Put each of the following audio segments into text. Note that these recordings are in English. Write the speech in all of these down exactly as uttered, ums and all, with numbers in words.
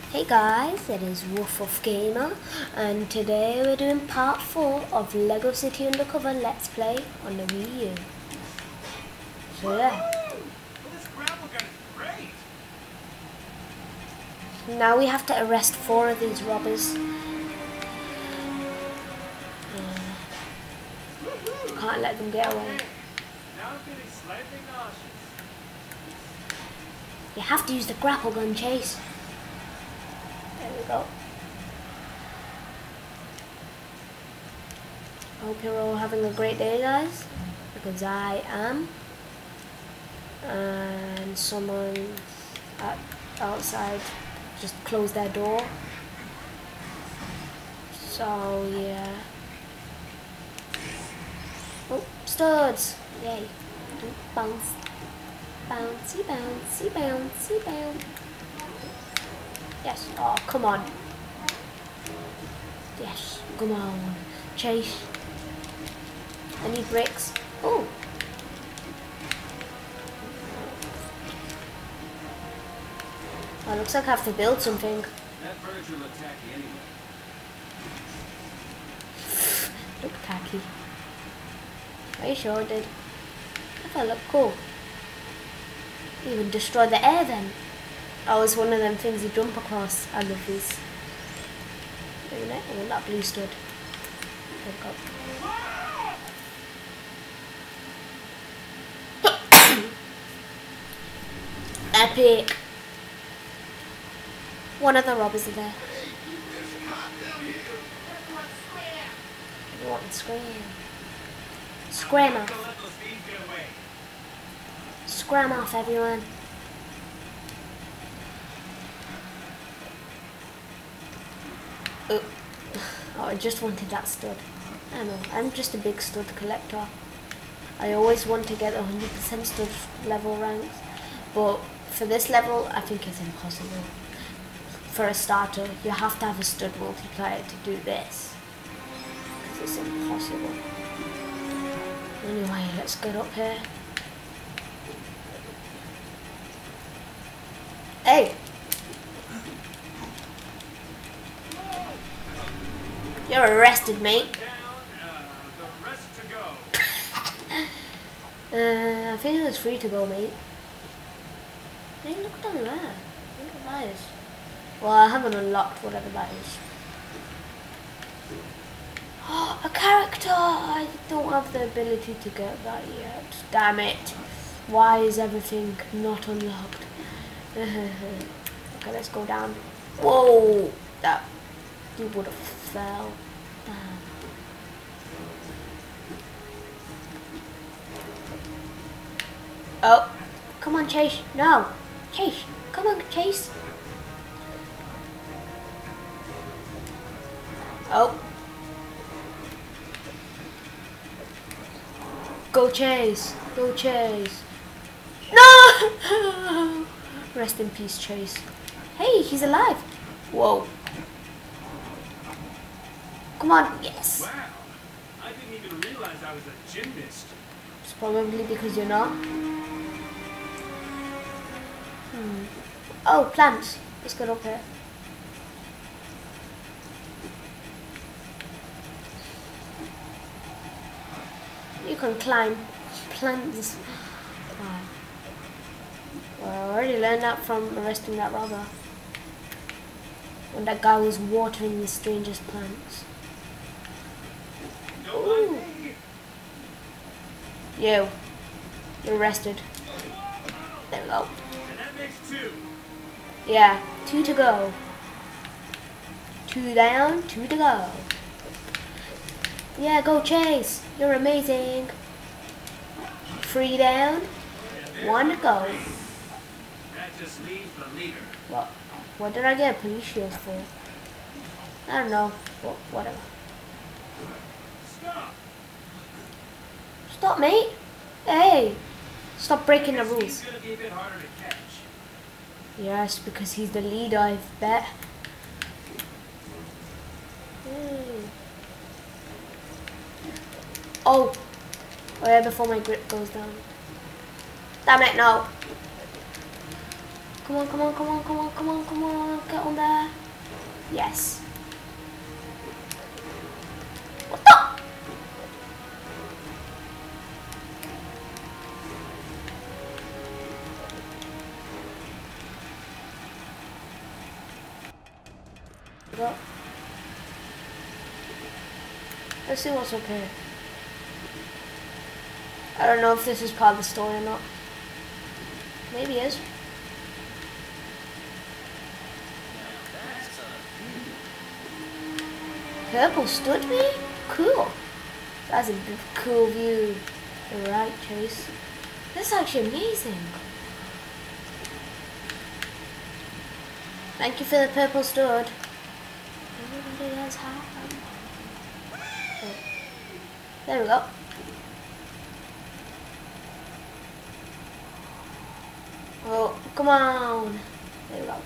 Hey guys, it is Wolf of Gamer, and today we're doing part four of Lego City Undercover Let's Play on the Wii U. So yeah. Now we have to arrest four of these robbers. Uh, can't let them get away. You have to use the grapple gun, Chase. There we go. I hope you're all having a great day, guys, because I am. And someone at, outside just closed their door. So yeah. Oh, studs! Yay! Bounce, bouncy, bouncy, bouncy, bounce. Yes. Oh, come on. Yes. Come on. Chase. I need bricks. Oh. Oh, looks like I have to build something. That bird will attack you anyway. Look tacky. Are you sure it did? I thought it looked cool. Even destroy the air then. Oh, it's one of them things you jump across. I love these. Isn't it? I want that blue stud. There we go. Epic. One of the robbers are there. Everyone scram. Scram off. Scram off, everyone. Oh. Oh, I just wanted that stud. I don't know, I'm just a big stud collector. I always want to get one hundred percent stud level ranks, but for this level, I think it's impossible. For a starter, you have to have a stud multiplier to do this, because it's impossible. Anyway, let's get up here. Hey! You're arrested, mate. uh, I think it's free to go, mate. Hey, look down there. Look at that is. Well, I haven't unlocked whatever that is. Oh, a character! I don't have the ability to get that yet. Damn it. Why is everything not unlocked? Okay, let's go down. Whoa! That he would have fell. Damn. Oh, come on, Chase. No. Chase. Come on, Chase. Oh. Go Chase. Go Chase. No! Rest in peace, Chase. Hey, he's alive. Whoa. Come on, yes. Wow. I didn't even realize I was a gymnast. It's probably because you're not. Hmm. Oh, plants. Let's get up here. You can climb plants. Wow. Well, I already learned that from arresting that robber. When that guy was watering the strangest plants. Ooh. You. You're arrested. There we go. And that makes two. Yeah, two to go. Two down, two to go. Yeah, go Chase. You're amazing. Three down, one to go. That just leaves the leader. What? What did I get a police shield for? I don't know. Well, whatever. Stop. Stop, mate. Hey. Stop breaking the rules. He's gonna be a bit harder to catch. Yes, because he's the leader, I bet. Hmm. Oh. Oh yeah, before my grip goes down. Damn it, no. Come on, come on, come on, come on, come on, come on. Get on there. Yes. What the? Go. Let's see what's up here. I don't know if this is part of the story or not. Maybe it is. Purple stood me? Cool. That's a cool view. Alright, Chase. That's actually amazing. Thank you for the purple stud. Everybody has half. Oh. There we go. Oh, come on. There we go.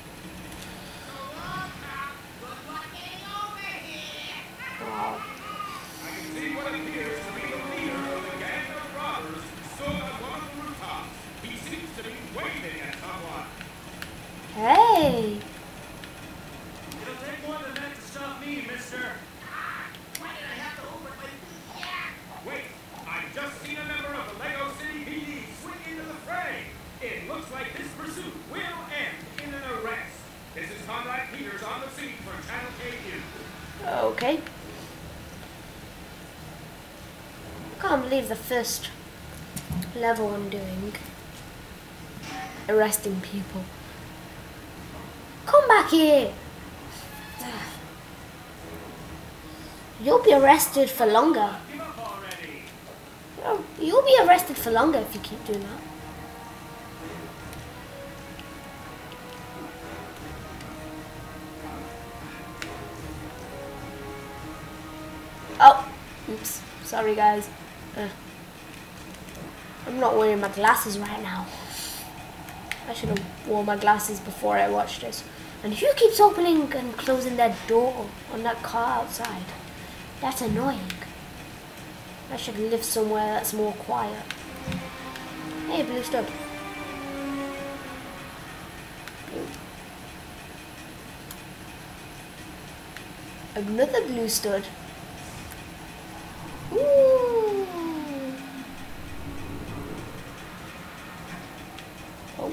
Wow. I can see what appears to be the leader of the gang of robbers who stood on one of the rooftops. He seems to be waving at someone. Hey. It'll take more than that to stop me, mister. Why did I have to over my yeah? Wait, I've just seen a member of the Lego City P D swing into the fray. It looks like this pursuit will end in an arrest. This is Conrad Peters on the scene for Channel K News. Okay. Can't believe the first level I'm doing. Arresting people. Come back here. You'll be arrested for longer. Give up already. You'll- You'll be arrested for longer if you keep doing that. Oh, oops. Sorry, guys. Uh, I'm not wearing my glasses right now. I should have worn my glasses before I watched this. And who keeps opening and closing that door on that car outside? That's annoying. I should live somewhere that's more quiet. Hey, blue stud. Another blue stud. Ooh. Oh.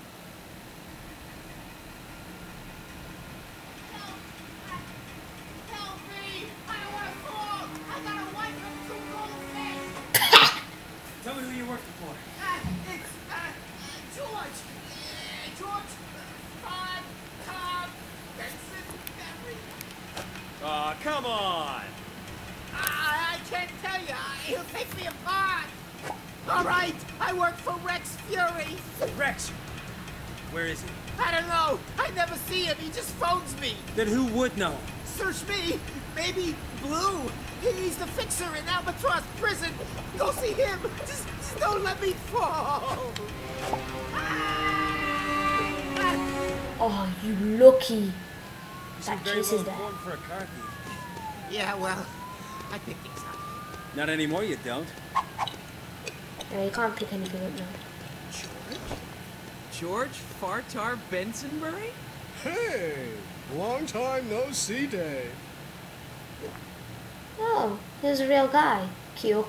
Help me! I don't want to fall! I got a wife and two goldfish! Tell me who you're working for. Uh, it's, uh, George! Uh, George! Todd! Tom! Benson! Barry! Aw, come on. I, I can't tell you. He'll take me apart. All right, I work for Rex Fury. Rex! Where is he? I don't know. I never see him. He just phones me. Then who would know? Search me. Maybe Blue. He's the fixer in Albatross Prison. Go see him. Just, just don't let me fall. Oh, you lucky. You seem That very chase well is there. informed for a car thief. Yeah, well, I pick things up. Not anymore, you don't. Yeah, you can't pick anything up now. George Fartar Bensonbury? Hey, long time no see, Dave. Oh, here's a real guy. Cute.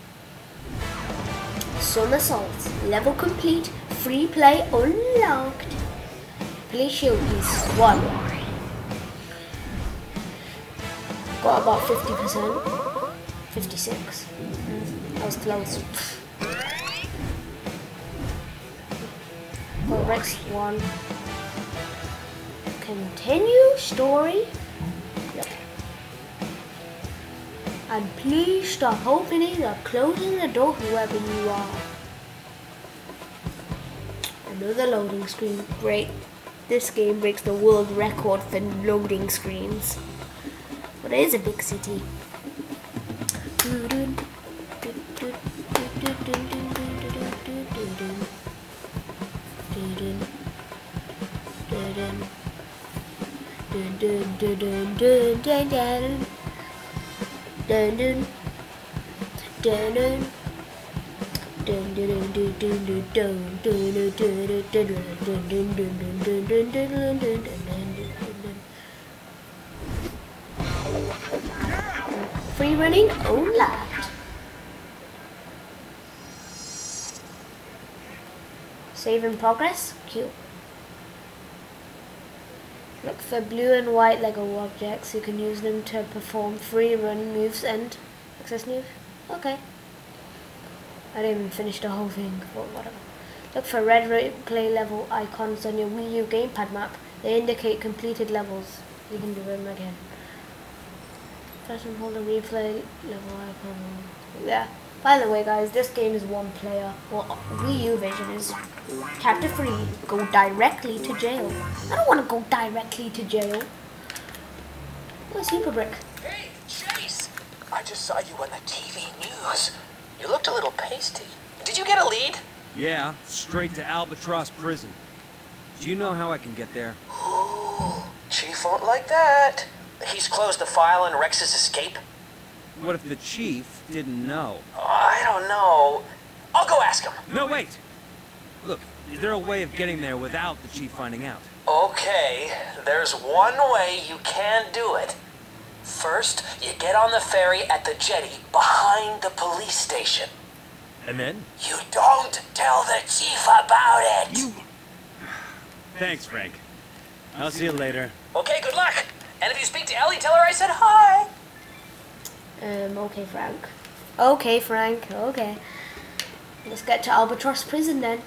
Somersaults. Level complete. Free play unlocked. Play shield piece. One. Got about fifty percent. fifty-six. That was close. Got Rex one. Continue story. Yep. And please stop opening or closing the door, whoever you are. Another loading screen. Great. This game breaks the world record for loading screens. But it is a big city. Free running unlocked. Save in progress. Q. Look for blue and white Lego objects. You can use them to perform free run moves and access moves. Okay. I didn't even finish the whole thing, but whatever. Look for red replay level icons on your Wii U gamepad map. They indicate completed levels. You can do them again. Press and hold the replay level icon. Yeah. By the way, guys, this game is one player. Well, Wii U version is chapter three. Go directly to jail. I don't want to go directly to jail. Oh, Super Brick. Hey, Chase! I just saw you on the T V news. You looked a little pasty. Did you get a lead? Yeah, straight to Albatross Prison. Do you know how I can get there? Ooh, Chief won't like that. He's closed the file on Rex's escape? What if the chief didn't know? Oh, I don't know. I'll go ask him. No, wait! Look, is there a way of getting there without the chief finding out? Okay, there's one way you can do it. First, you get on the ferry at the jetty behind the police station. And then? You don't tell the chief about it! You... Thanks, Frank. I'll see you later. Okay, good luck! And if you speak to Ellie, tell her I said hi! Um, okay, Frank. Okay, Frank. Okay. Let's get to Albatross Prison then.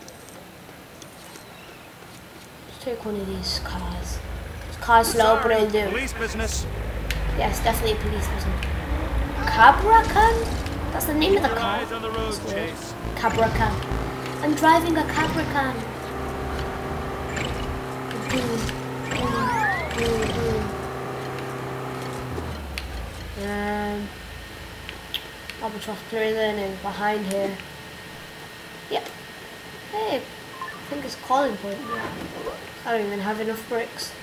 Let's take one of these cars. This car's slow, but it'll do. Police business. Yes, definitely a police prison. Cabracan? That's the name of the car. Eyes on the road, That's weird. Chase. Cabracan. I'm driving a Cabracan. Um, Albatross Prison is behind here. Yep. Hey, I think it's calling point. Yeah. I don't even have enough bricks.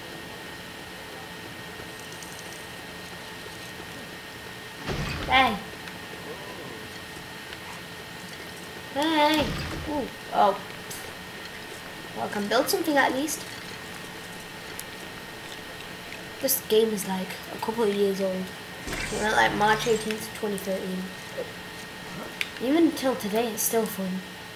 Hey. Hey. Ooh. Oh. Well, I can build something at least. This game is like a couple of years old. It came out like March eighteenth, twenty thirteen. Even until today, it's still fun.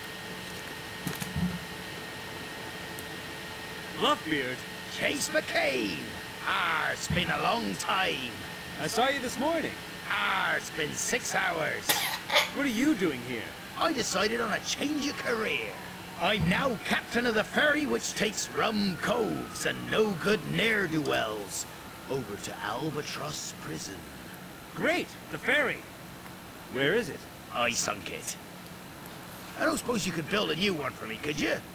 Bluffbeard. Chase McCain! Ah, it's been a long time. I saw you this morning. Ah, it's been six hours. What are you doing here? I decided on a change of career. I'm now captain of the ferry which takes rum coves and no-good ne'er-do-wells over to Albatross Prison. Great, the ferry. Where is it? I sunk it. I don't suppose you could build a new one for me, could you?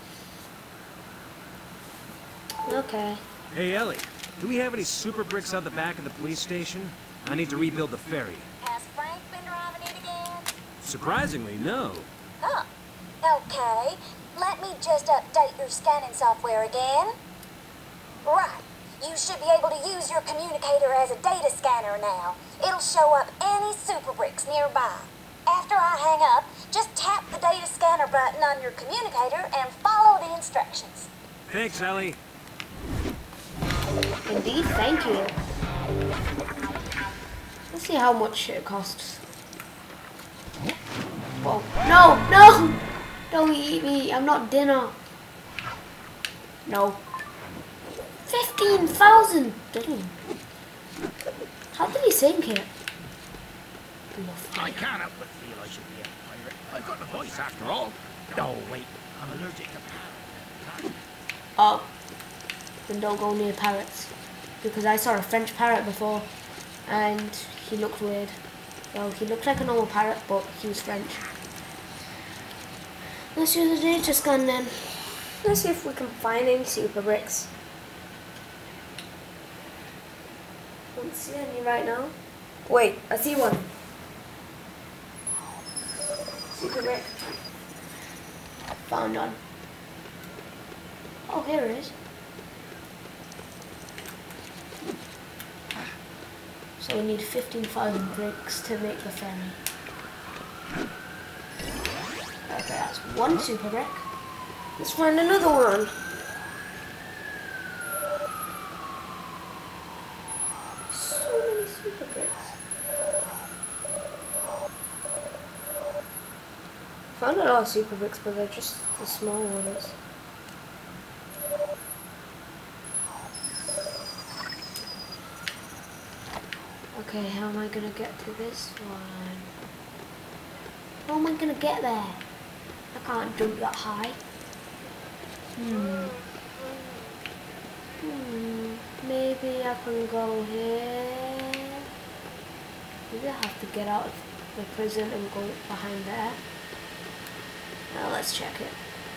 Okay. Hey, Ellie, do we have any super bricks out the back of the police station? I need to rebuild the ferry. Has Frank been driving it again? Surprisingly, no. Huh. Okay. Let me just update your scanning software again. Right. You should be able to use your communicator as a data scanner now. It'll show up any super bricks nearby. After I hang up, just tap the data scanner button on your communicator and follow the instructions. Thanks, Ellie. Indeed, thank you. Let's see how much it costs. Whoa. No, no! Don't eat me, I'm not dinner. No. fifteen thousand! How did he sink it? I can't help but feel I should be a pirate. I've got the voice after all. No, wait, I'm allergic to parrots. Oh. Then don't go near parrots. Because I saw a French parrot before and he looked weird. Well, he looked like a normal parrot, but he was French. Let's use the data scan then. Let's see if we can find any super bricks. Don't see any right now. Wait, I see one. Super brick. Found one. Oh, here it is. So we need fifteen thousand bricks to make the ferry. Okay, that's one super brick. Let's find another one. So many super bricks. Found a lot of super bricks, but they're just the small ones. Okay, how am I gonna get to this one? How am I gonna get there? I can't jump that high. Hmm. Hmm. Maybe I can go here. Maybe I have to get out of the prison and go behind there. Now let's check it.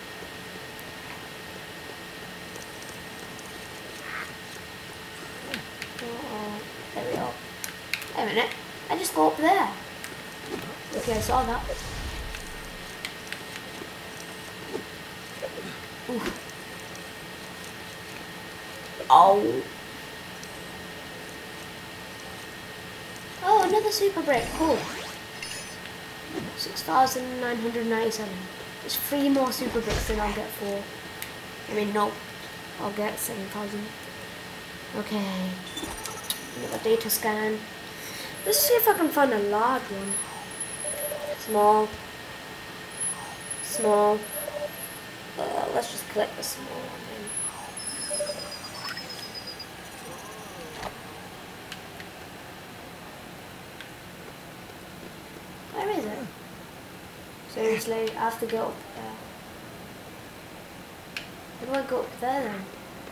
Oh, there we go. Wait a minute. I just go up there. Okay, I saw that. Ooh. Oh. Oh, another super brick. Cool. six thousand nine hundred ninety-seven. There's three more super bricks than I'll get for. I mean, no. I'll get seven thousand. Okay. Another data scan. Let's see if I can find a large one. Small. Small. Uh, let's just collect the small one then. Where is it? Seriously, I have to go up there. How do I go up there then?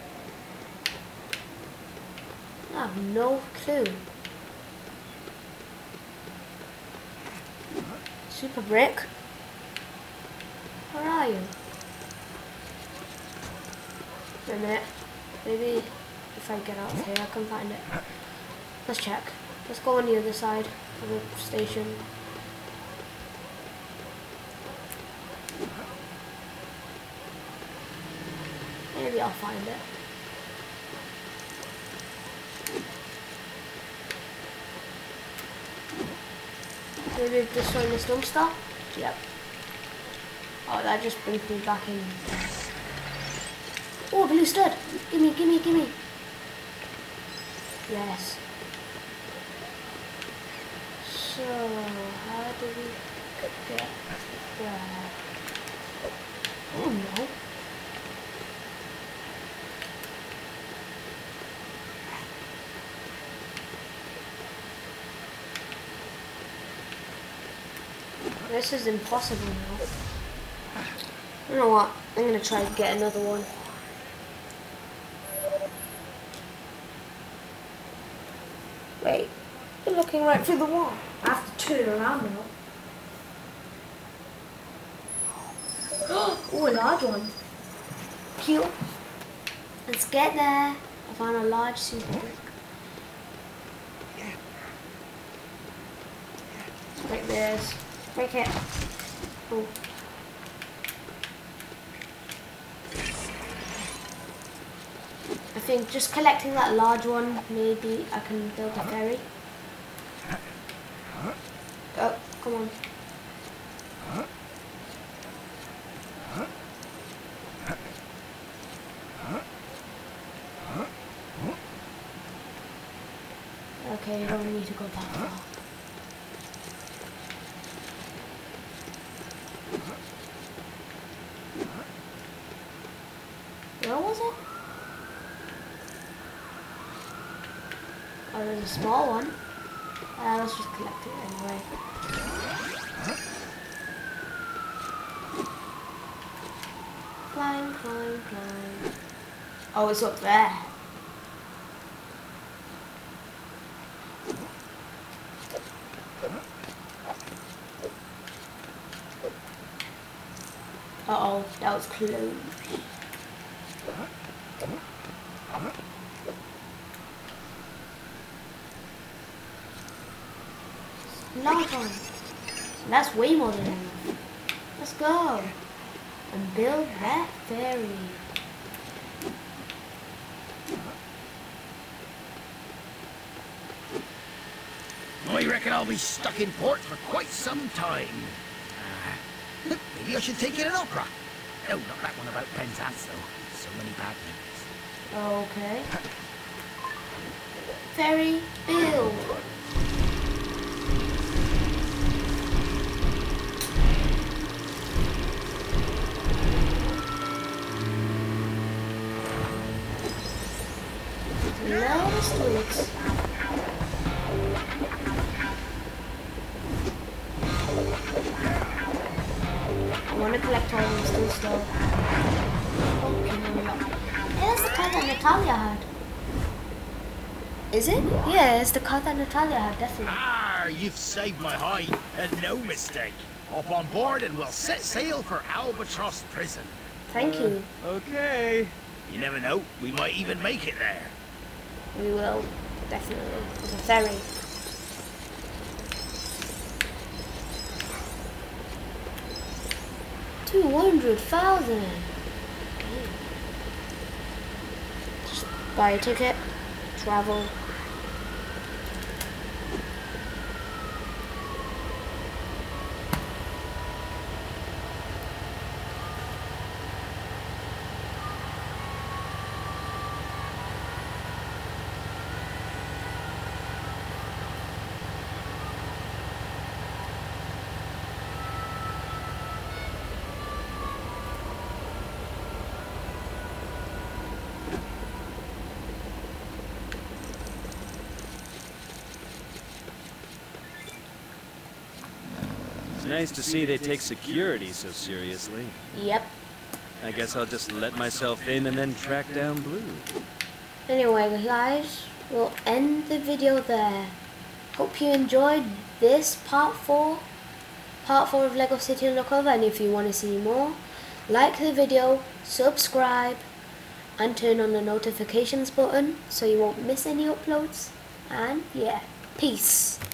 I have no clue. Super brick? Where are you? Wait a minute. Maybe if I get out of here I can find it. Let's check. Let's go on the other side of the station. Maybe I'll find it. Maybe this one is dumpster? Yep. Oh, that just brings me back in. Oh, blue stud! Gimme, gimme, gimme! Yes. So, how do we get there? Oh no. This is impossible now. You know what? I'm gonna try and get another one. Wait, you're looking right through the wall. I have to turn it around now. Oh, a large one. Cute. Let's get there. I found a large super brick. Like this. Break it. Oh. I think just collecting that large one, maybe I can build a ferry. Oh, come on. Okay, you don't need to go that far. Where was it? Oh, there's a small one. Uh, let's just collect it anyway. Climb, climb, climb. Oh, it's up there. Uh-oh, that was close. Large one. That's way more than enough. Let's go and build that ferry. I reckon I'll be stuck in port for quite some time. Maybe I should take it an opera. No, not that one about Penzance, though. So many bad names. Okay. Ferry build. Now the streets. I want to collect all the still stuff. Hey, that's the car that Natalia had. Is it? Yeah, it's the car that Natalia had, definitely. Ah, you've saved my hide, and no mistake. Hop on board and we'll set sail for Albatross Prison. Thank you. Okay. You never know, we might even make it there. We will, definitely. It's a ferry. Two hundred thousand. Just buy a ticket, travel. It's nice to see they take security so seriously. Yep. I guess I'll just let myself in and then track down Blue. Anyway, guys, we'll end the video there. Hope you enjoyed this part four. Part four of Lego City Undercover, and if you want to see more, like the video, subscribe, and turn on the notifications button so you won't miss any uploads. And yeah, peace.